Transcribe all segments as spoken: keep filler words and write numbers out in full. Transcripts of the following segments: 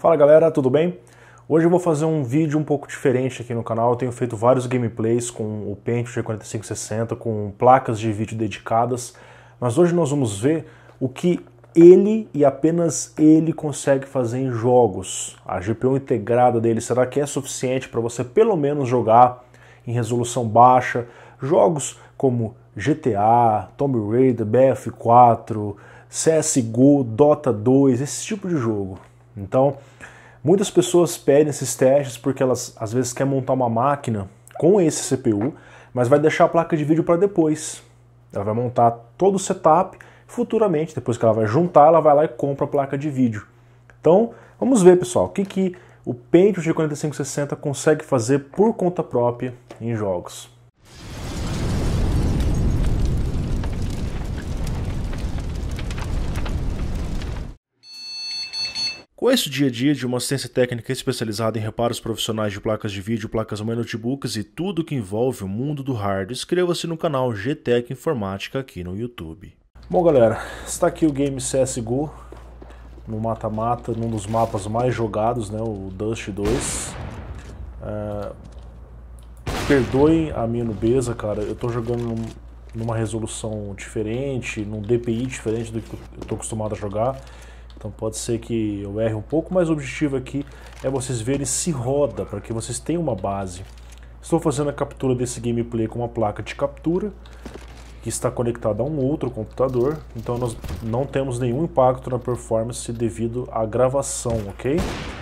Fala galera, tudo bem? Hoje eu vou fazer um vídeo um pouco diferente aqui no canal. Eu tenho feito vários gameplays com o Pentium G quarenta e cinco sessenta, com placas de vídeo dedicadas, mas hoje nós vamos ver o que ele e apenas ele consegue fazer em jogos. A G P U integrada dele, será que é suficiente para você pelo menos jogar em resolução baixa? Jogos como G T A, Tomb Raider, B F quatro, C S G O, Dota dois, esse tipo de jogo. Então, muitas pessoas pedem esses testes porque elas às vezes querem montar uma máquina com esse C P U, mas vai deixar a placa de vídeo para depois. Ela vai montar todo o setup, futuramente, depois que ela vai juntar, ela vai lá e compra a placa de vídeo. Então, vamos ver, pessoal, o que, que o Pentium G quarenta e cinco sessenta consegue fazer por conta própria em jogos. Conheço o dia a dia de uma assistência técnica especializada em reparos profissionais de placas de vídeo, placas mãe, notebooks e tudo que envolve o mundo do hardware. Inscreva-se no canal G-Tech Informática aqui no YouTube. Bom galera, está aqui o game C S G O, no mata-mata, num dos mapas mais jogados, né, o Dust dois. É... Perdoem a minha nubeza, cara, eu estou jogando num, numa resolução diferente, num D P I diferente do que eu estou acostumado a jogar. Então pode ser que eu erre um pouco, mas o objetivo aqui é vocês verem se roda, para que vocês tenham uma base. Estou fazendo a captura desse gameplay com uma placa de captura, que está conectada a um outro computador, então nós não temos nenhum impacto na performance devido à gravação, ok?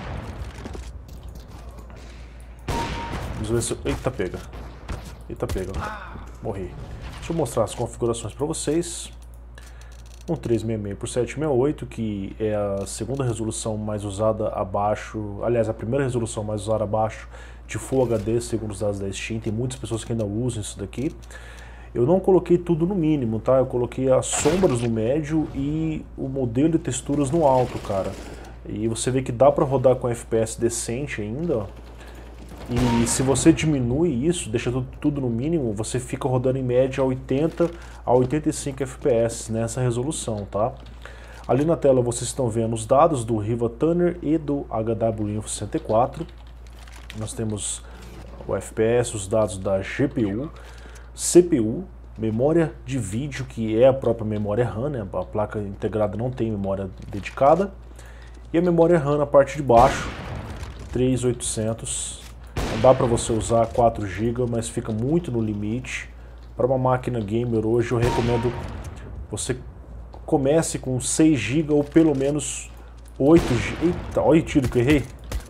Vamos ver se... Eita pega. Eita pega. Morri. Deixa eu mostrar as configurações para vocês. Um trezentos e sessenta e seis por setecentos e sessenta e oito, que é a segunda resolução mais usada abaixo, aliás, a primeira resolução mais usada abaixo de Full H D, segundo os dados da Steam. Tem muitas pessoas que ainda usam isso daqui. Eu não coloquei tudo no mínimo, tá? Eu coloquei as sombras no médio e o modelo de texturas no alto, cara. E você vê que dá pra rodar com F P S decente ainda, ó. E se você diminui isso, deixa tudo, tudo no mínimo, você fica rodando em média a oitenta a oitenta e cinco F P S nessa resolução, tá? Ali na tela vocês estão vendo os dados do Riva Tuner e do H W Info sessenta e quatro. Nós temos o F P S, os dados da G P U, C P U, memória de vídeo, que é a própria memória RAM, né? A placa integrada não tem memória dedicada. E a memória RAM na parte de baixo, três mil e oitocentos. Não dá para você usar quatro gigas, mas fica muito no limite. Para uma máquina gamer hoje eu recomendo você comece com seis gigas ou pelo menos oito gigas. Eita, olha o tiro que eu errei.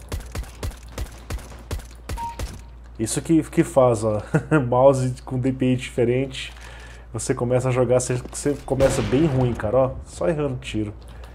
Isso que, que faz, ó, mouse com D P I diferente. Você começa a jogar, você, você começa bem ruim, cara, ó, só errando tiro.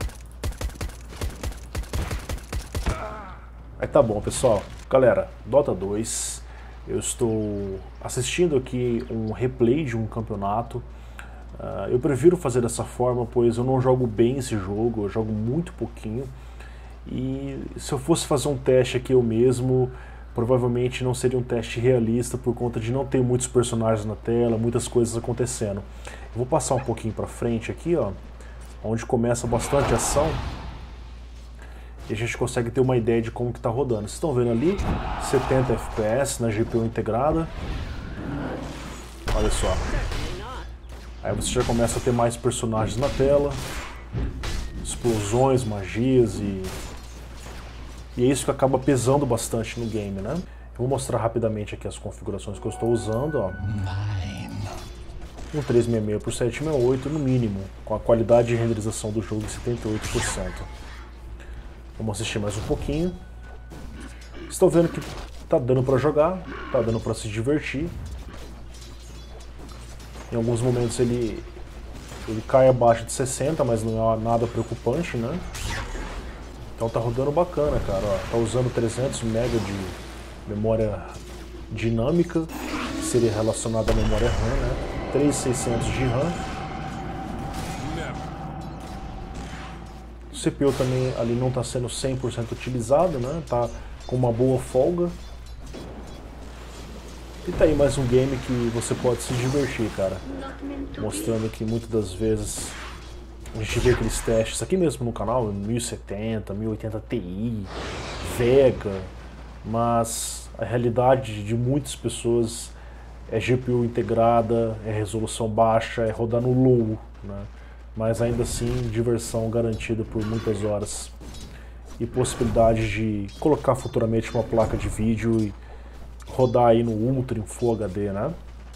Aí tá bom, pessoal. Galera, Dota dois, eu estou assistindo aqui um replay de um campeonato. Uh, eu prefiro fazer dessa forma, pois eu não jogo bem esse jogo, eu jogo muito pouquinho. E se eu fosse fazer um teste aqui eu mesmo, provavelmente não seria um teste realista por conta de não ter muitos personagens na tela, muitas coisas acontecendo. Eu vou passar um pouquinho pra frente aqui, ó, onde começa bastante ação. E a gente consegue ter uma ideia de como que está rodando. Vocês estão vendo ali, setenta F P S na G P U integrada. Olha só. Aí você já começa a ter mais personagens na tela. Explosões, magias e... E é isso que acaba pesando bastante no game, né? Eu vou mostrar rapidamente aqui as configurações que eu estou usando, ó. Um trezentos e sessenta e seis por setecentos e sessenta e oito no mínimo, com a qualidade de renderização do jogo de setenta e oito por cento. Vamos assistir mais um pouquinho. Estão vendo que tá dando para jogar, tá dando para se divertir. Em alguns momentos ele, ele cai abaixo de sessenta, mas não é nada preocupante, né? Então tá rodando bacana, cara. Ó, tá usando trezentos megas de memória dinâmica, que seria relacionada à memória RAM, né? três mil e seiscentos de RAM. O C P U também ali não está sendo cem por cento utilizado, né? Tá com uma boa folga. E tá aí mais um game que você pode se divertir, cara. Mostrando que muitas das vezes a gente vê aqueles testes aqui mesmo no canal, mil e setenta, mil e oitenta Ti, Vega, mas a realidade de muitas pessoas é G P U integrada, é resolução baixa, é rodar no low, né? Mas ainda assim diversão garantida por muitas horas e possibilidade de colocar futuramente uma placa de vídeo e rodar aí no Ultra em Full H D, né?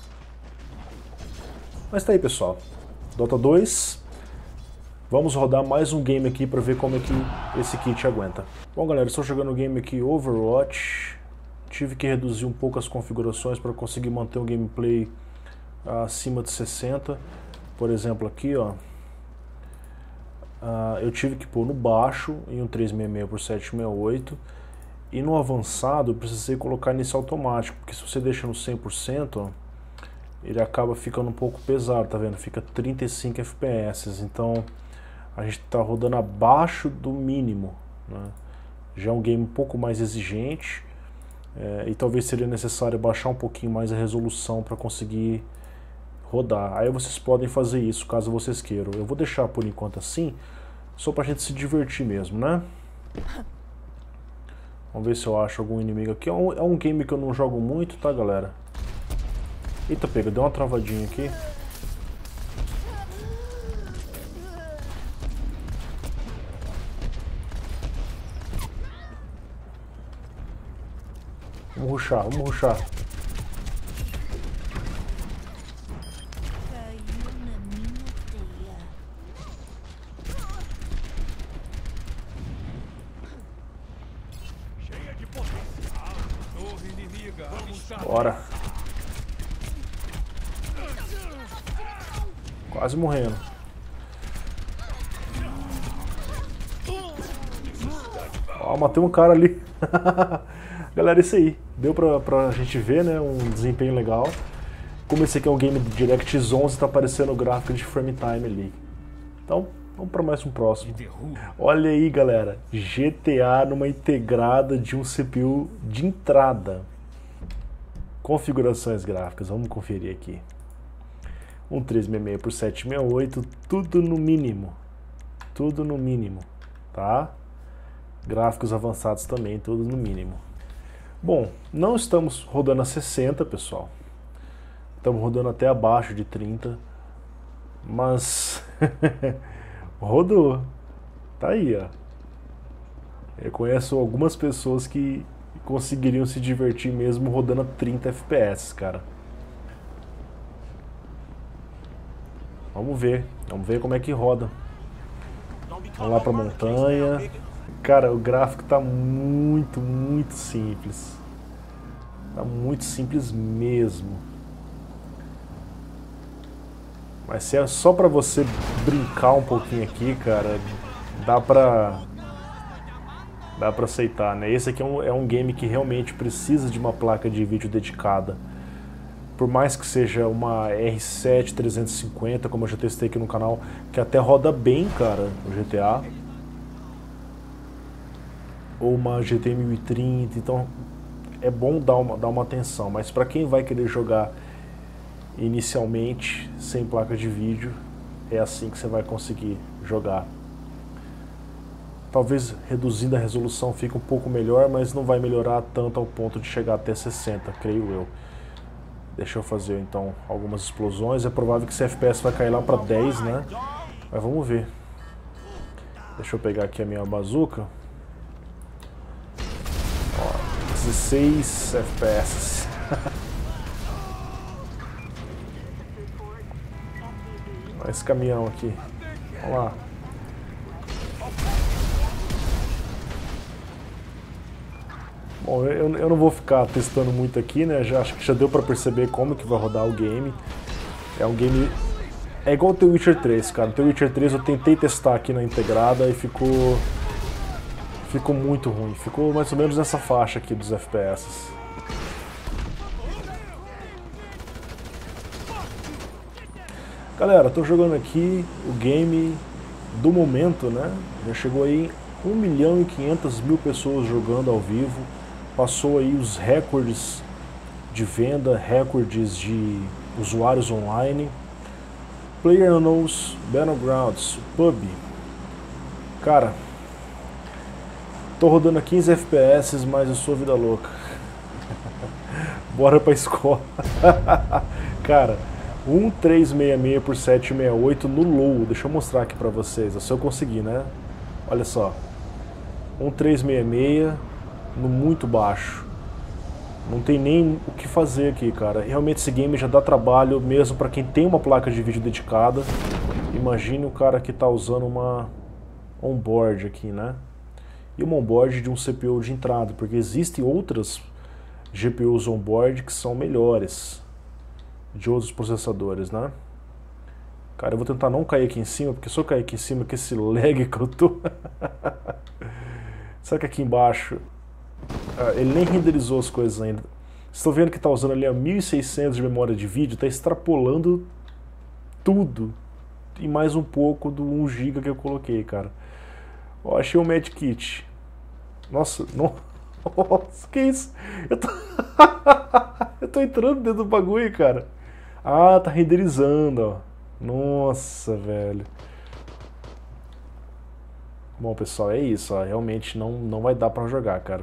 Mas tá aí, pessoal, Dota dois, vamos rodar mais um game aqui para ver como é que esse kit aguenta. Bom, galera, estou jogando o game aqui Overwatch, tive que reduzir um pouco as configurações para conseguir manter um gameplay acima de sessenta, por exemplo aqui, ó, uh, eu tive que pôr no baixo em um trezentos e sessenta e seis por setecentos e sessenta e oito e no avançado eu precisei colocar nesse automático, porque se você deixa no cem por cento, ó, ele acaba ficando um pouco pesado, tá vendo? Fica trinta e cinco F P S, então a gente está rodando abaixo do mínimo, né? Já é um game um pouco mais exigente, é, e talvez seria necessário baixar um pouquinho mais a resolução para conseguir rodar. Aí vocês podem fazer isso, caso vocês queiram. Eu vou deixar por enquanto assim, só pra gente se divertir mesmo, né? Vamos ver se eu acho algum inimigo aqui. É um, é um game que eu não jogo muito, tá, galera? Eita, pega, deu uma travadinha aqui. Vamos rushar, vamos rushar. Bora. Quase morrendo. Ó, matei um cara ali. Galera, isso aí. Deu pra, pra gente ver, né, um desempenho legal. Como esse aqui é um game de DirectX onze, tá aparecendo o gráfico de frame time ali. Então, vamos para mais um próximo. Olha aí, galera. G T A numa integrada de um C P U de entrada. Configurações gráficas, vamos conferir aqui. Um trezentos e sessenta e seis por setecentos e sessenta e oito, tudo no mínimo. Tudo no mínimo, tá? Gráficos avançados também, tudo no mínimo. Bom, não estamos rodando a sessenta, pessoal. Estamos rodando até abaixo de trinta. Mas rodou. Tá aí, ó. Eu conheço algumas pessoas que conseguiriam se divertir mesmo rodando a trinta F P S, cara. Vamos ver, vamos ver como é que roda. Vamos lá pra montanha. Cara, o gráfico tá muito, muito simples. Tá muito simples mesmo. Mas se é só pra você brincar um pouquinho aqui, cara, dá pra... Dá pra aceitar, né? Esse aqui é um, é um game que realmente precisa de uma placa de vídeo dedicada. Por mais que seja uma R sete trezentos e cinquenta, como eu já testei aqui no canal, que até roda bem, cara, o G T A. Ou uma G T mil e trinta, então é bom dar uma, dar uma atenção. Mas para quem vai querer jogar inicialmente, sem placa de vídeo, é assim que você vai conseguir jogar. Talvez reduzindo a resolução fique um pouco melhor, mas não vai melhorar tanto ao ponto de chegar até sessenta, creio eu. Deixa eu fazer então algumas explosões. É provável que esse F P S vai cair lá para dez, né? Mas vamos ver. Deixa eu pegar aqui a minha bazuca. Ó, dezesseis F P S. Olha esse caminhão aqui. Vamos lá. Bom, eu, eu não vou ficar testando muito aqui, né? Já, acho que já deu pra perceber como que vai rodar o game. É um game... É igual o The Witcher três, cara. O The Witcher três eu tentei testar aqui na integrada e ficou... Ficou muito ruim. Ficou mais ou menos nessa faixa aqui dos F P S. Galera, tô jogando aqui o game do momento, né? Já chegou aí um milhão e quinhentas mil pessoas jogando ao vivo. Passou aí os recordes de venda, recordes de usuários online. PlayerUnknown's Battlegrounds, P U B G. Cara, tô rodando a quinze F P S, mas eu sou vida louca. Bora pra escola. Cara, treze sessenta e seis por setecentos e sessenta e oito no low. Deixa eu mostrar aqui pra vocês, se eu conseguir, né? Olha só. treze sessenta e seis no muito baixo. Não tem nem o que fazer aqui, cara. Realmente esse game já dá trabalho mesmo pra quem tem uma placa de vídeo dedicada. Imagine o cara que tá usando uma onboard aqui, né? E uma onboard de um C P U de entrada, porque existem outras G P Us onboard que são melhores de outros processadores, né? Cara, eu vou tentar não cair aqui em cima, porque se eu cair aqui em cima, com esse lag que eu tô... Será que aqui embaixo... Ah, ele nem renderizou as coisas ainda. Vocês estão vendo que está usando ali a mil e seiscentos de memória de vídeo, está extrapolando tudo. E mais um pouco do um giga que eu coloquei, cara. Ó, achei um medkit. Nossa, não... Nossa, que isso? Eu tô... eu tô entrando dentro do bagulho, cara. Ah, tá renderizando, ó. Nossa, velho. Bom, pessoal, é isso, ó. Realmente não, não vai dar pra jogar, cara.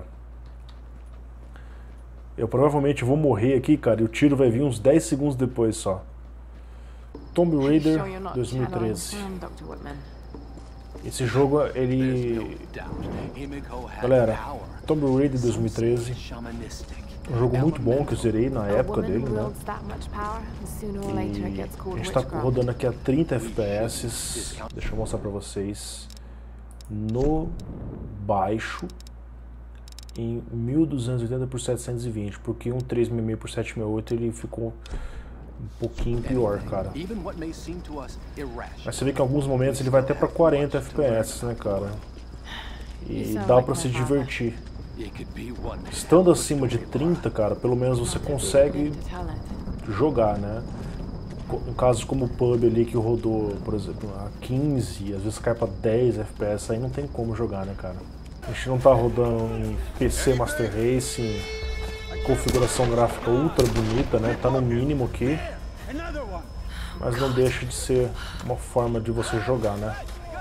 Eu provavelmente vou morrer aqui, cara, e o tiro vai vir uns dez segundos depois só. Tomb Raider dois mil e treze. Esse jogo, ele... Galera, Tomb Raider dois mil e treze. Um jogo muito bom que eu zerei na época dele, né? E a gente tá rodando aqui a trinta F P S. Deixa eu mostrar pra vocês. No baixo, em mil duzentos e oitenta por setecentos e vinte, porque um treze sessenta e seis por setecentos e sessenta e oito ele ficou um pouquinho pior, cara. Mas você vê que em alguns momentos ele vai até pra quarenta F P S, né, cara? E dá pra se divertir. Estando acima de trinta, cara, pelo menos você consegue jogar, né? Em casos como o P U B G ali que rodou, por exemplo, a quinze, às vezes cai pra dez F P S, aí não tem como jogar, né, cara? A gente não tá rodando em P C Master Race, configuração gráfica ultra bonita, né? Tá no mínimo aqui, mas não deixa de ser uma forma de você jogar, né?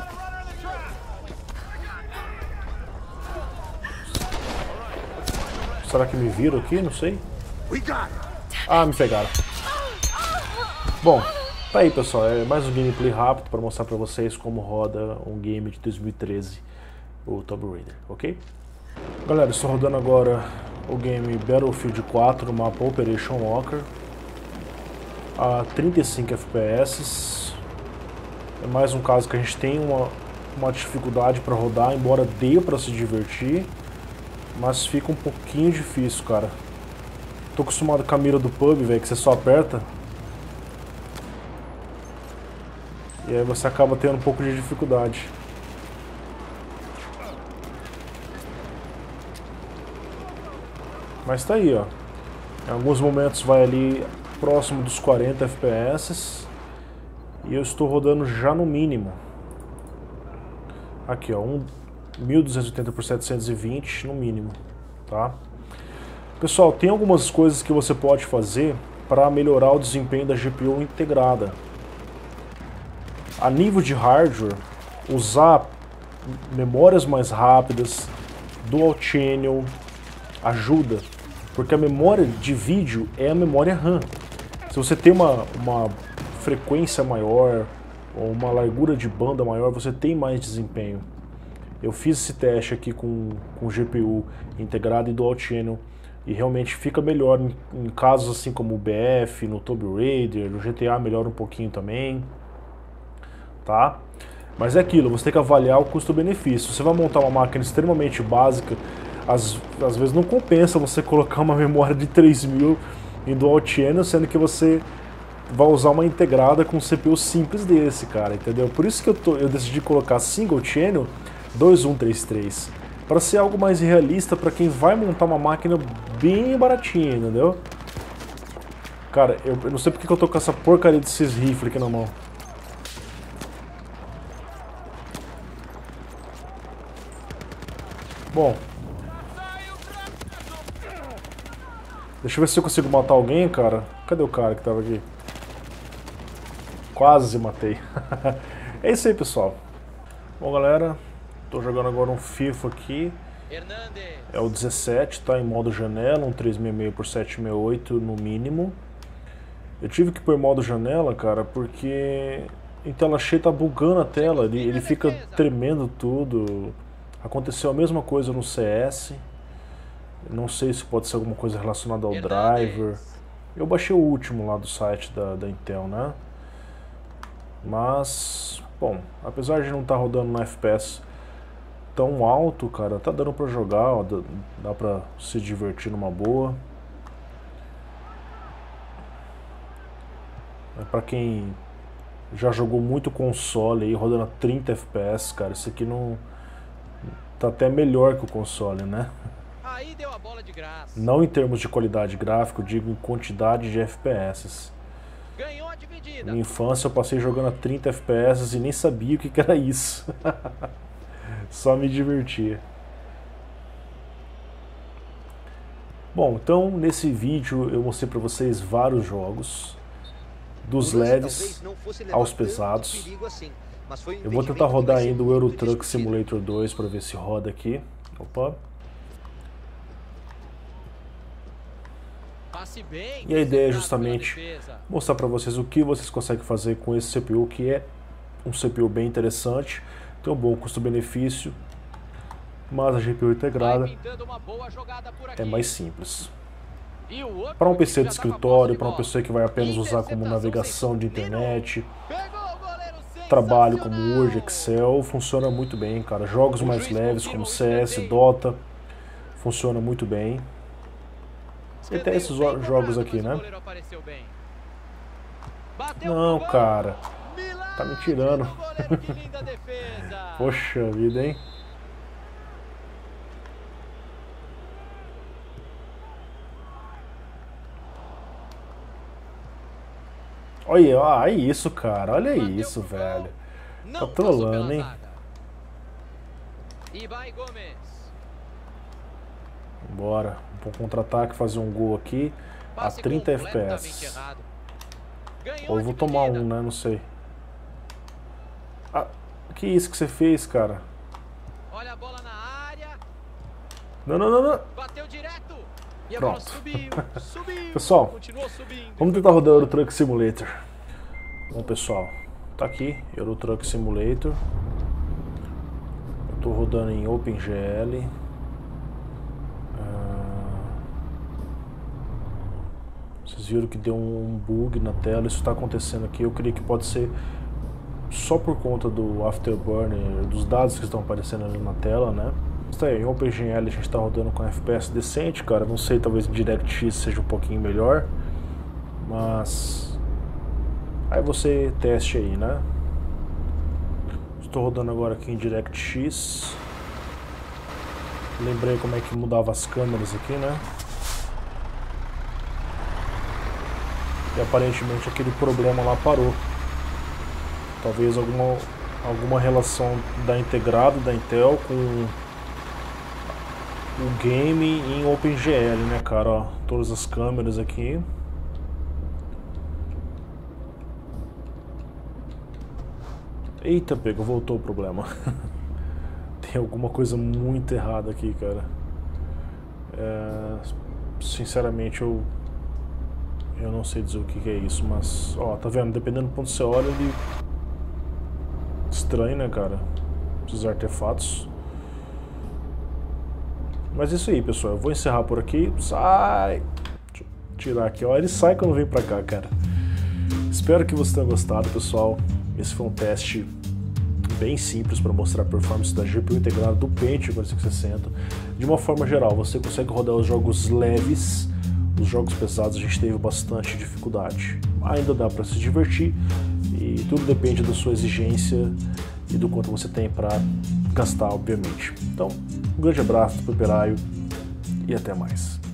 Será que me viram aqui? Não sei. Ah, me pegaram. Bom, tá aí, pessoal, é mais um gameplay rápido para mostrar para vocês como roda um game de dois mil e treze, o Tomb Raider, ok? Galera, estou rodando agora o game Battlefield quatro, no mapa Operation Walker, a trinta e cinco F P S. É mais um caso que a gente tem uma, uma dificuldade para rodar, embora dê para se divertir, mas fica um pouquinho difícil, cara. Tô acostumado com a mira do P U B G, velho, que você só aperta. E aí você acaba tendo um pouco de dificuldade. Mas tá aí, ó. Em alguns momentos vai ali próximo dos quarenta F P S. E eu estou rodando já no mínimo. Aqui, ó. Um, mil duzentos e oitenta por setecentos e vinte no mínimo. Tá? Pessoal, tem algumas coisas que você pode fazer para melhorar o desempenho da G P U integrada. A nível de hardware, usar memórias mais rápidas, dual channel, ajuda, porque a memória de vídeo é a memória RAM. Se você tem uma, uma frequência maior, ou uma largura de banda maior, você tem mais desempenho. Eu fiz esse teste aqui com, com G P U integrado e dual channel, e realmente fica melhor em, em casos assim como o B F, no Tomb Raider, no G T A melhora um pouquinho também. Tá? Mas é aquilo, você tem que avaliar o custo-benefício. Você vai montar uma máquina extremamente básica, às, às vezes não compensa você colocar uma memória de três mil em dual channel, sendo que você vai usar uma integrada com um C P U simples desse, cara, entendeu? Por isso que eu, tô, eu decidi colocar single channel dois um três três, para ser algo mais realista para quem vai montar uma máquina bem baratinha, entendeu? Cara, eu, eu não sei porque que eu tô com essa porcaria desses rifles aqui na mão. Bom, deixa eu ver se eu consigo matar alguém, cara. Cadê o cara que tava aqui? Quase matei. É isso aí, pessoal. Bom, galera, tô jogando agora um FIFA aqui. É o dezessete, tá em modo janela, um três sessenta e seis por setecentos e sessenta e oito no mínimo. Eu tive que pôr modo janela, cara, porque em tela cheia tá bugando a tela, ele, ele fica tremendo tudo. Aconteceu a mesma coisa no C S. Não sei se pode ser alguma coisa relacionada ao driver. Eu baixei o último lá do site da, da Intel, né? Mas, bom, apesar de não estar rodando no F P S tão alto, cara, tá dando pra jogar, ó, dá, dá pra se divertir numa boa. É pra quem já jogou muito console aí, rodando a trinta F P S, cara, isso aqui não... tá até melhor que o console, né? Aí deu a bola de graça. Não em termos de qualidade gráfica, eu digo em quantidade de F P S. Ganhou a dividida. Minha infância eu passei jogando a trinta F P S e nem sabia o que, que era isso. Só me divertia. Bom, então nesse vídeo eu mostrei para vocês vários jogos, dos leves aos pesados. Eu vou tentar rodar ainda o Euro Truck Simulator dois para ver se roda aqui. Opa. E a ideia é justamente mostrar para vocês o que vocês conseguem fazer com esse C P U, que é um C P U bem interessante, tem um bom custo-benefício, mas a G P U integrada é mais simples. Para um P C de escritório, para uma pessoa que vai apenas usar como navegação de internet, trabalho como Word, Excel, funciona muito bem, cara. Jogos mais leves como C S, Dota, funciona muito bem. E tem esses jogos aqui, né? Não, cara. Tá me tirando. Poxa vida, hein? Olha, olha isso, cara. Olha isso, velho. Tá trolando, hein? Bora. Vou contra-ataque, fazer um gol aqui a trinta F P S. Ou eu vou tomar um, né? Não sei. Ah, que isso que você fez, cara? Olha a bola na área. Não, não, não, não. Bateu direto. E pronto. Subiu, subiu, pessoal, vamos tentar rodar o Euro Truck Simulator. Bom, pessoal, tá aqui, Euro Truck Simulator. Eu tô rodando em OpenGL. Vocês viram que deu um bug na tela, isso está acontecendo aqui. Eu creio que pode ser só por conta do Afterburner, dos dados que estão aparecendo ali na tela, né? Está aí, em OpenGL a gente está rodando com F P S decente, cara. Não sei, talvez em DirectX seja um pouquinho melhor, mas aí você teste aí, né? Estou rodando agora aqui em DirectX. Lembrei como é que mudava as câmeras aqui, né? E aparentemente aquele problema lá parou. Talvez alguma, alguma relação da integrada da Intel com o game em OpenGL, né, cara? Ó, todas as câmeras aqui. Eita, pega, voltou o problema. Tem alguma coisa muito errada aqui, cara. É, sinceramente, eu Eu não sei dizer o que, que é isso, mas, ó, tá vendo? Dependendo do ponto que você olha, ele... Estranho, né, cara? Esses artefatos. Mas é isso aí, pessoal. Eu vou encerrar por aqui. Sai! Deixa eu tirar aqui, ó. Ele sai quando vem pra cá, cara. Espero que você tenha gostado, pessoal. Esse foi um teste bem simples para mostrar a performance da G P U integrada do Pentium quarenta e cinco sessenta. De uma forma geral, você consegue rodar os jogos leves. Os jogos pesados a gente teve bastante dificuldade. Ainda dá para se divertir e tudo depende da sua exigência e do quanto você tem para gastar, obviamente. Então, um grande abraço do Peperaio e até mais.